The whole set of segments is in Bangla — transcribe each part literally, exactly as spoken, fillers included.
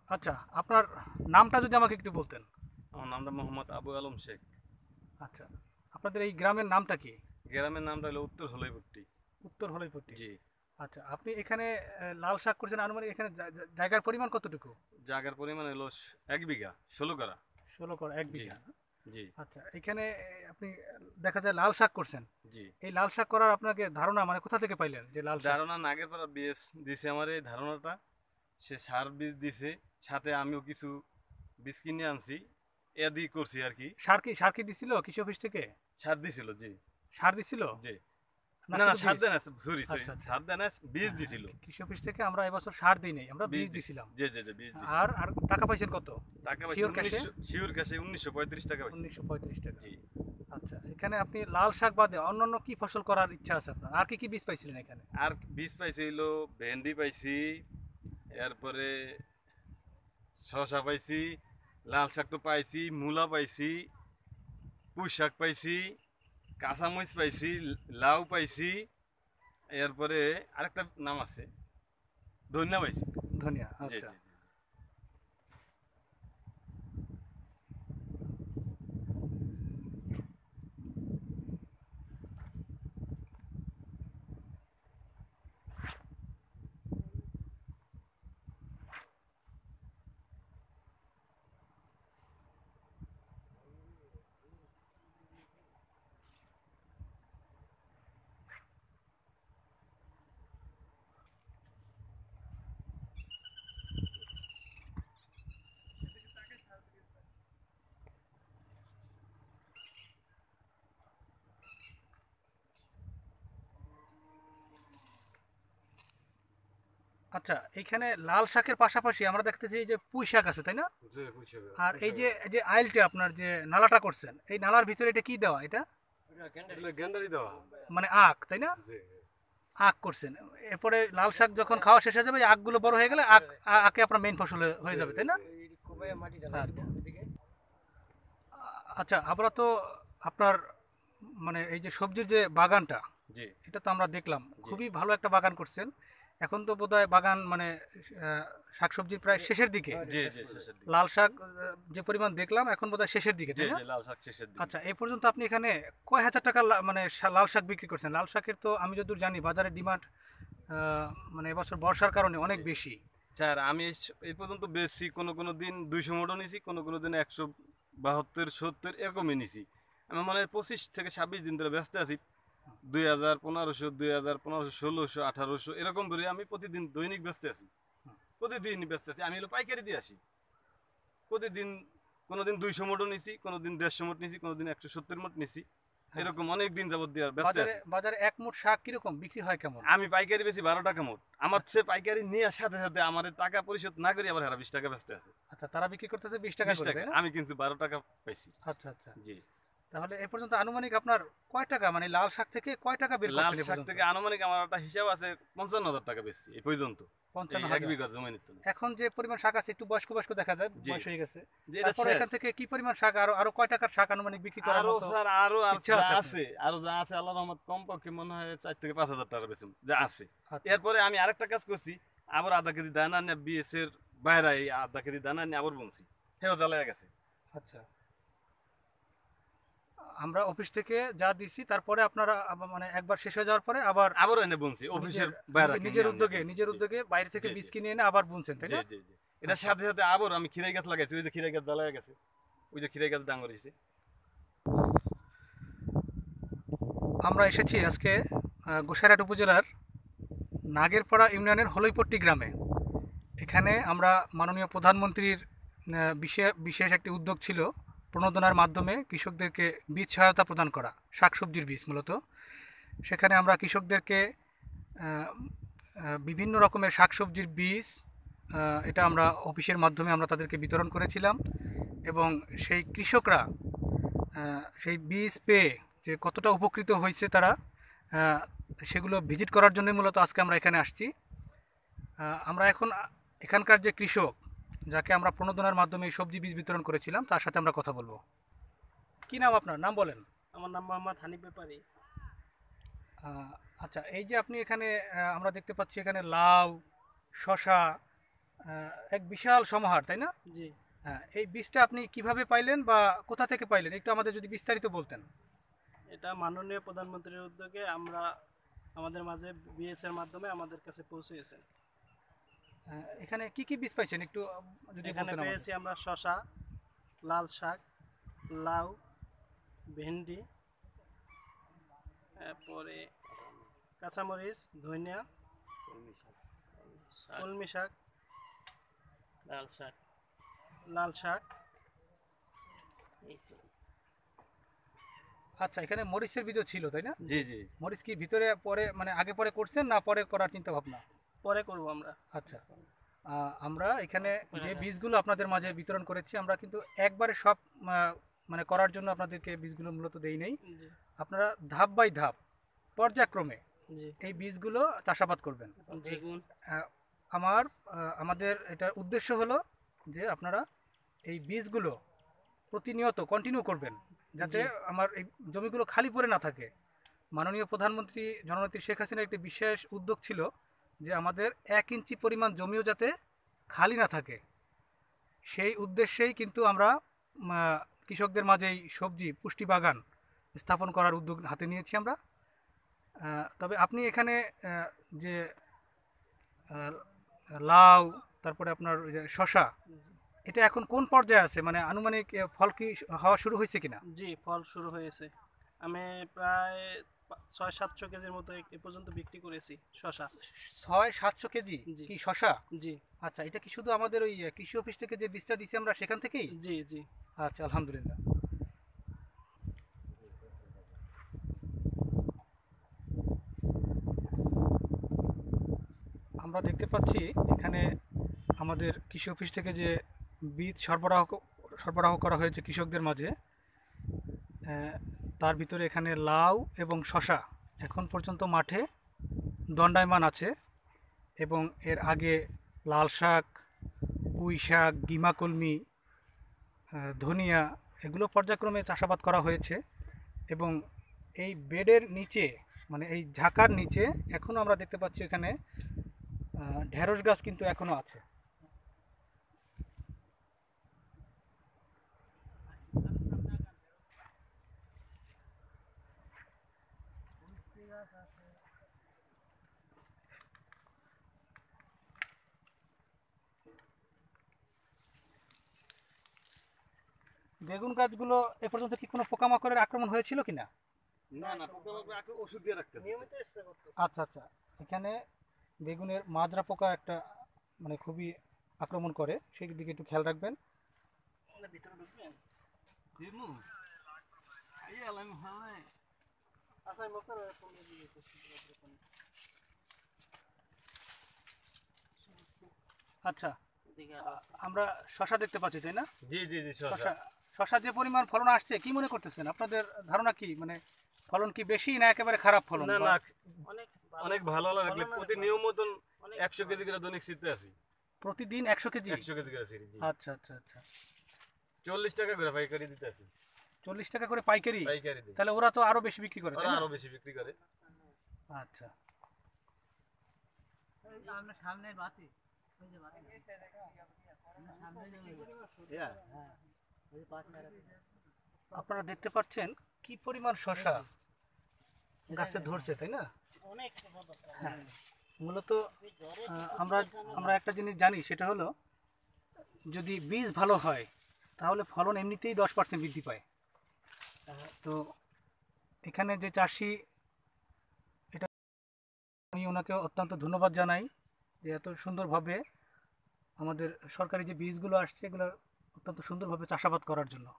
আচ্ছা, আপনার নামটা যদি আমাকে একটু বলতেন। আমার নামটা মোহাম্মদ আবু আলম শেখ। আচ্ছা, আপনাদের এই গ্রামের নামটা কি? গ্রামের নামটা হলো উত্তর হলইপট্টি। উত্তর হলইপট্টি। জি। আচ্ছা, আপনি এখানে আহ, লাল শাক করছেন, আনুমানিক এখানে জা- জা- জায়গার পরিমাণ কতটুকু? জায়গার পরিমাণ হলো স- এক বিঘা, ষোলো করা। ষোলো কর এক জি। বিঘা না? জি। আচ্ছা, এখানে আহ, আপনি দেখা যায় লাল শাক করছেন। জি। এই লাল শাক করার আপনাকে ধারণা মানে কোথা থেকে পাইলেন যে লাল শাক? ধারণা নাগের পাড়া বিএস দিছে আমার এই ধারণাটা। সে সার বীজ দিছে, সাথে আমিও কিছু বীজ কিনে আনছি, এ দিয়ে করছি আর কি। সার কি সার কি দিছিল কৃষি অফিস থেকে? সার দিছিল, জি। সার দিছিল জি। না না না, শুধু সার বীজ? দেয় না, সরি সরি, আচ্ছা আচ্ছা। সার দেয় না, বীজ হ্যাঁ হ্যাঁ, দিছিল। কৃষি অফিস থেকে আমরা এবছর সার দিই নাই, আমরা বীজ বীজ দিছি, দিছিলাম। জি জি জি, বীজ দিছি। আর আর টাকা পাইছেন কত? টাকা পাইছি শিওর ক্যাশে? উনিশশো, শিওর কাছে উনিশশো পঁয়ত্রিশ টাকা পাইছি। উনিশশো পঁয়ত্রিশ টাকা। জি। আচ্ছা, এখানে আপনি লাল শাক বাদে অন্যান্য কি ফসল করার ইচ্ছা আছে আপনার? আর কি কি বীজ পাইছিলেন এখানে? আর বীজ পাইছি হইলো ভেন্ডি পাইছি, এরপরে শসা পাইছি, লাল শাক তো পাইছি, মূলা পাইছি, পুঁই শাক পাইছি, কাঁচামরিচ পাইছি, লাউ পাইছি, এরপরে আরেকটা নাম আছে, ধনিয়া পাইছি। ধনিয়া, জি আচ্ছা। জি জি। আচ্ছা, এখানে লাল শাকের পাশাপাশি আমরা দেখতেছি এই যে পুঁই শাক আছে, তাই না? জি, পুঁই আর এই যে এই যে আইলটা আপনার যে নালাটা করছেন, এই নালার ভিতরে এটা কি দেওয়া এটা? গেন্ডারি দেওয়া। মানে আখ, তাই না? জি। আখ করছেন। এরপরে লাল শাক যখন খাওয়া শেষ হয়ে যাবে, এই আখগুলো বড় হয়ে গেলে আখ আ- আখে আপনার মেইন ফসল হয়ে হয়ে যাবে, তাই না? আচ্ছা। আচ্ছা, আমরা তো আপনার মানে এই যে সবজির যে বাগানটা, জি। এটা তো আমরা দেখলাম জি। খুবই ভালো একটা বাগান করছেন। এখন তো বোধহয় বাগান মানে আহ, শাকসবজির প্রায় শেষের দিকে। জি জি, শেষের দিকে। লাল শাক আহ, যে পরিমাণ দেখলাম এখন বোধহয় শেষের দিকে, জি তাই না? জি, লাল শাক শেষের দিকে। আচ্ছা, এই পর্যন্ত আপনি এখানে কয় হাজার টাকা লা- মানে শা- লাল শাক বিক্রি করছেন? লাল শাকের তো আমি যতদূর জানি বাজারে ডিমান্ড মানে এবছর বর্ষার কারণে অনেক জি। বেশি। স্যার আমি এই স- এই পর্যন্ত বেচছি, কোনো কোনো দিন দুইশো মোটও নিছি, কোনো কোনো দিন একশো বাহাত্তর সত্তর এরকমই নিছি। আমি মনে হয় পঁচিশ থেকে ছাব্বিশ দিন ধরে ব্যস্ত আছি। দুই হাজার পনেরোশো, দুই হাজার পনেরোশো, ষোলোশো, আঠারোশো এরকম করে আমি প্রতিদিন দৈনিক ব্যস্ত আছি। প্রতিদিন ব্যস্ত আছি, আমি হলো পাইকারি দিয়ে আসি প্রতিদিন। কোনোদিন দুইশো মোটও নিছি, কোনোদিন দেড়শো মোট নিছি, কোনোদিন একশো সত্তর মোট নিছি। হ্যাঁ, এরকম অনেক দিন যাবত দিয়ে ব্যস্ত বাজারে আছি। বাজারে এক মুঠ শাক কিরকম বিক্রি হয় কেমন? আমি পাইকারি বেশি বারো টাকা মোট, আমার সে পাইকারি নিয়ে সাথে সাথে আমার টাকা পরিশোধ না করি আবার হারা বিশ টাকা ব্যস্ত আছে। আচ্ছা, তারা বিক্রি করতেছে বিশ টাকা বিশ করে, টাকা, তাই না? আমি কিন্তু বারো টাকা পাইছি। আচ্ছা আচ্ছা। জি। তাহলে এ পর্যন্ত আনুমানিক আপনার কয় টাকা মানে লাল শাক থেকে কয় টাকা বের লাল করছেন এ শাক পর্যন্ত? থেকে আনুমানিক আমার একটা হিসাব আছে, পঞ্চান্ন হাজার টাকা বেশি এই পর্যন্ত। এই পঞ্চান্ন এক হাজার বিঘা জমির তুলে। এখন যে পরিমাণ শাক আছে একটু বয়স্ক বয়স্ক দেখা যায়, জি। বয়স হয়ে গেছে। যে এটা তারপরে শেষ। এখান থেকে কি পরিমাণ শাক আরো আরো কয় টাকার শাক আনুমানিক বিক্রি করার আরো মতো স্যার, আরো আর ইচ্ছা যা আছে আপনার? আছে, আরো যা আছে আল্লাহ রহমত কমপক্ষে মনে হয় চার থেকে পাঁচ হাজার টাকা বেতন যা আছে। আচ্ছা এরপরে আমি আরেকটা কাজ করছি, আবার আধা কেজি দানা নিয়ে বিএস এর বাইরে এই আধা কেজি দানা নিয়ে আবার বুনছি, হেও জ্বালায় গেছে। আচ্ছা। আমরা অফিস থেকে যা দিছি তারপরে আপনারা আবার মানে একবার শেষ হয়ে যাওয়ার পরে আবার আবার এনে বুনছি নিজের অফিসের বাইরে নিজের কিনে নিজের আনি উদ্যোগে বুনছি। নিজের জি উদ্যোগে বাইরে থেকে জি বীজ জি কিনে এনে আবার বুনছেন, তাই জি না? জি জি। এটার আচ্ছা। সাথে সাথে আবার আমি খিরাই গাছ লাগাইছি, ওই যে খিরাই গাছ জ্বালায় গেছে, ওই যে খিরাই গাছ ডাঙর হয়েছে। আমরা এসেছি আজকে আহ, গোসাইরহাট উপজেলার নাগেরপাড়া ইউনিয়নের হলইপট্টি গ্রামে। এখানে আমরা মাননীয় প্রধানমন্ত্রীর আহ, বিশে- বিশেষ একটি উদ্যোগ ছিল প্রণোদনার মাধ্যমে কৃষকদেরকে বীজ সহায়তা প্রদান করা, শাকসবজির বীজ মূলত। সেখানে আমরা কৃষকদেরকে আহ, আহ, বিভিন্ন রকমের শাকসবজির বীজ আহ, এটা আমরা অফিসের মাধ্যমে আমরা তাদেরকে বিতরণ করেছিলাম। এবং সেই কৃষকরা আহ, সেই বীজ পেয়ে যে কতটা উপকৃত হয়েছে তারা, আহ, সেগুলো ভিজিট করার জন্যই মূলত আজকে আমরা এখানে আসছি। আহ, আমরা এখন আ- এখানকার যে কৃষক যাকে আমরা প্রণোদনার মাধ্যমে এই সবজি বীজ বিতরণ করেছিলাম তার সাথে আমরা কথা বলবো। কি নাম আপনার? নাম বলেন। আমার নাম মোহাম্মদ হানিফ ব্যাপারী। আহ, আচ্ছা, এই যে আপনি এখানে আহ, আমরা দেখতে পাচ্ছি এখানে লাউ, শসা, আহ, এক বিশাল সমাহার, তাই না? জি। হ্যাঁ, এই বীজটা আপনি কিভাবে পাইলেন বা কোথা থেকে পাইলেন, একটু আমাদের যদি বিস্তারিত বলতেন। এটা মাননীয় প্রধানমন্ত্রীর উদ্যোগে আমরা আমাদের মাঝে বিএস এর মাধ্যমে আমাদের কাছে পৌঁছেছেন। আহ, এখানে কি কি বীজ পাইছেন একটু আহ, যদি এখানে বলতেন আমাদের। পেয়েছি আমরা শশা, লাল শাক, লাউ, ভেন্ডি, তারপরে কাঁচামরিচ, ধনিয়া, কলমি শাক, লাল শাক, লাল শাক। আচ্ছা, এখানে মরিচের বীজও ছিল, তাই না? জি জি। মরিচ কি ভিতরে পরে মানে আগে পরে করছেন না পরে করার চিন্তা ভাবনা? পরে করব আমরা। আচ্ছা, আহ, আমরা এখানে যে বীজগুলো আপনাদের মাঝে বিতরণ করেছি, আমরা কিন্তু একবারে সব আহ, মানে করার জন্য আপনাদেরকে বীজগুলো মূলত দেই নেই। জি আপনারা ধাপ বাই ধাপ পর্যায়ক্রমে জি। এই বীজগুলো চাষাবাদ করবেন। বেগুন। আহ, আমার আহ, আমাদের এটার উদ্দেশ্য হলো যে আপনারা এই বীজগুলো প্রতিনিয়ত কন্টিনিউ করবেন, যাতে জি। আমার এই জমিগুলো খালি পড়ে না থাকে। মাননীয় প্রধানমন্ত্রী জননেত্রী শেখ হাসিনার একটি বিশেষ উদ্যোগ ছিল যে আমাদের এক ইঞ্চি পরিমাণ জমিও যাতে খালি না থাকে। সেই উদ্দেশ্যেই কিন্তু আমরা উম, আহ, কৃষকদের মাঝে এই সবজি পুষ্টি বাগান স্থাপন করার উদ্যোগ হাতে নিয়েছি আমরা। আহ, তবে আপনি এখানে আহ, যে আহ, লাউ, তারপরে আপনার ওই যে শশা, এটা এখন কোন পর্যায়ে আছে, মানে আনুমানিক আহ, ফল কি হওয়া শুরু হয়েছে কিনা? জি, ফল শুরু হয়েছে। আমি প্রায় পা- ছয় সাতশো কেজির মতো এ এ পর্যন্ত বিক্রি করেছি শশা। ছয় সাতশো কেজি জি। কি শশা? জি আচ্ছা, এটা কি শুধু আমাদের ওই আহ, কৃষি অফিস থেকে যে বীজটা দিছি আমরা সেখান থেকেই? জি জি। আচ্ছা, আলহামদুলিল্লাহ। আমরা দেখতে পাচ্ছি এখানে আমাদের কৃষি অফিস থেকে যে বীজ সরবরাহ ক- সরবরাহ করা হয়েছে কৃষকদের মাঝে, আহ, তার ভিতরে এখানে লাউ এবং শশা এখন পর্যন্ত মাঠে দণ্ডায়মান আছে। এবং এর আগে লাল শাক, পুঁই শাক, গিমা কলমি, আহ, ধনিয়া, এগুলো পর্যায়ক্রমে চাষাবাদ করা হয়েছে। এবং এই বেডের নিচে, মানে এই ঝাঁকার নিচে এখনও আমরা দেখতে পাচ্ছি এখানে আহ, ঢেঁড়স গাছ কিন্তু এখনও আছে। বেগুন গাছগুলো এ পর্যন্ত কি কোনো পোকামাকড়ের আক্রমণ হয়েছিল কিনা? না না, পোকামাকড় আগে ওষুধ দিয়ে রাখতে হবে। নিয়মিত স্প্রে করতেছি। আচ্ছা আচ্ছা, এখানে বেগুনের মাজরা পোকা একটা মানে খুবই আক্রমণ করে, সেই দিকে একটু খেয়াল রাখবেন। মানে ভিতরে ঢুকবেন? দিমু এই আলাম হয়। আচ্ছা, আমি মুখের ফোন দিয়ে দিয়েছি। আচ্ছা, আমরা শশা দেখতে পাচ্ছি, তাই না? জি জি জি। শশা শশা শশা যে পরিমাণ ফলন আসছে, কি মনে করতেছেন, আপনাদের ধারণা কি, মানে ফলন কি বেশি না একেবারে খারাপ ফলন? না বা না, অনেক অনেক ভালো লাগলে ভালো প্রতি লাগে। নিয়ম মতন অনেক একশো কেজি করে দৈনিক শীতে আসি। প্রতিদিন একশো কেজি? একশো কেজি করে সিরি। জি। আচ্ছা আচ্ছা আচ্ছা। চল্লিশ টাকা করে পাইকারি দিতে আসি। চল্লিশ টাকা করে পাইকারি? পাইকারি দিই। তাহলে ওরা তো আরো বেশি বিক্রি করে, তাই ওরা না? আরো বেশি বিক্রি করে। আচ্ছা। আপনারা দেখতে পাচ্ছেন কি পরিমাণ শশা গাছে ধরছে, তাই না? অনেক হ্যাঁ, মূলত আহ, আমরা আমরা একটা জিনিস জানি, সেটা হলো যদি বীজ ভালো হয় তাহলে ফলন এমনিতেই দশ পার্সেন্ট বৃদ্ধি পায়। আহ, তো এখানে যে চাষি, এটা আমি ওনাকে অত্যন্ত ধন্যবাদ জানাই যে এত সুন্দরভাবে আমাদের সরকারি যে বীজগুলো আসছে এগুলো অত্যন্ত সুন্দরভাবে চাষাবাদ করার জন্য।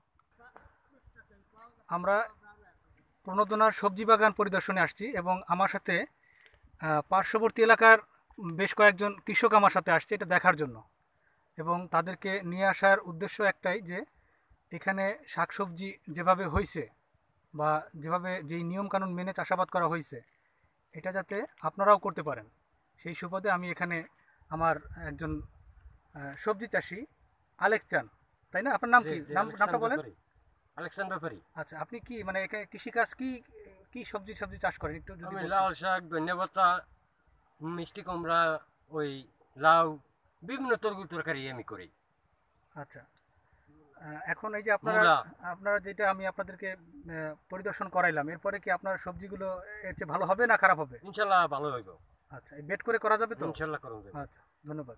আমরা প্রণোদনার সবজি বাগান পরিদর্শনে আসছি এবং আমার সাথে আহ, পার্শ্ববর্তী এলাকার বেশ কয়েকজন কৃষক আমার সাথে আসছে এটা দেখার জন্য। এবং তাদেরকে নিয়ে আসার উদ্দেশ্য একটাই যে এখানে শাকসবজি যেভাবে হয়েছে বা যেভাবে যেই নিয়মকানুন মেনে চাষাবাদ করা হয়েছে, এটা যাতে আপনারাও করতে পারেন, সেই সুবাদে আমি এখানে আমার একজন আহ, সবজি চাষি আলেক চান, তাই না? আপনার নাম কি, নাম নামটা বলেন। আলেকসান্ডার ব্যাপারী। আচ্ছা, আপনি কি মানে এখানে কৃষিকাজ কি কি সবজি সবজি চাষ করেন একটু যদি আমি বলতেন। লাল শাক, ধনিয়া পাতা, মিষ্টি কুমড়া, ওই লাউ, বিভিন্ন তরকারি তরকারি আমি করি। আচ্ছা, আহ, এখন এই যে আপনারা মূলা। আপনারা যেটা আমি আপনাদেরকে আহ, পরিদর্শন করাইলাম, এরপরে কি আপনার সবজিগুলো এর চেয়ে ভালো হবে না খারাপ হবে? ইনশাল্লাহ ভালো হইব। আচ্ছা, এই বেড করে করা যাবে তো? ইনশাল্লাহ করুন যাবে। আচ্ছা, ধন্যবাদ।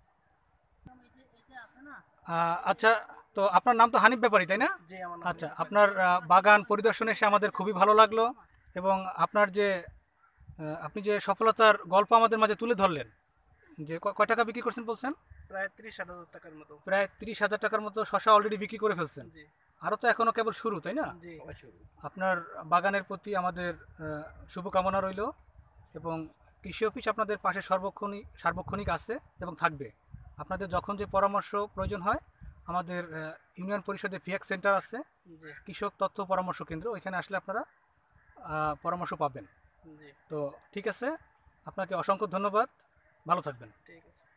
আহ, আচ্ছা, তো আপনার নাম তো হানিফ ব্যাপারী, তাই না? জি আমার নাম আচ্ছা, হানিফ। আপনার আহ, বাগান পরিদর্শনে এসে আমাদের খুবই ভালো লাগলো, এবং আপনার যে আহ, আপনি যে সফলতার গল্প আমাদের মাঝে তুলে ধরলেন, যে ক- কয় টাকা বিক্রি করছেন বলছেন? প্রায় ত্রিশ হাজার টাকার মতো। প্রায় তিরিশ হাজার টাকার মতো শশা অলরেডি বিক্রি করে ফেলছেন। জি আরও তো এখনও কেবল শুরু, তাই না? জি আপনার বাগানের প্রতি আমাদের আহ, শুভকামনা রইল, এবং কৃষি অফিস আপনাদের পাশে সর্বক্ষণিক সার্বক্ষণিক আছে এবং থাকবে। আপনাদের যখন যে পরামর্শ প্রয়োজন হয়, আমাদের আহ, ইউনিয়ন পরিষদে ফিএক্স সেন্টার আছে, জি কৃষক তথ্য পরামর্শ কেন্দ্র, ওইখানে আসলে আপনারা আহ, পরামর্শ পাবেন। জি তো ঠিক আছে, আপনাকে অসংখ্য ধন্যবাদ, ভালো থাকবেন। ঠিক আছে।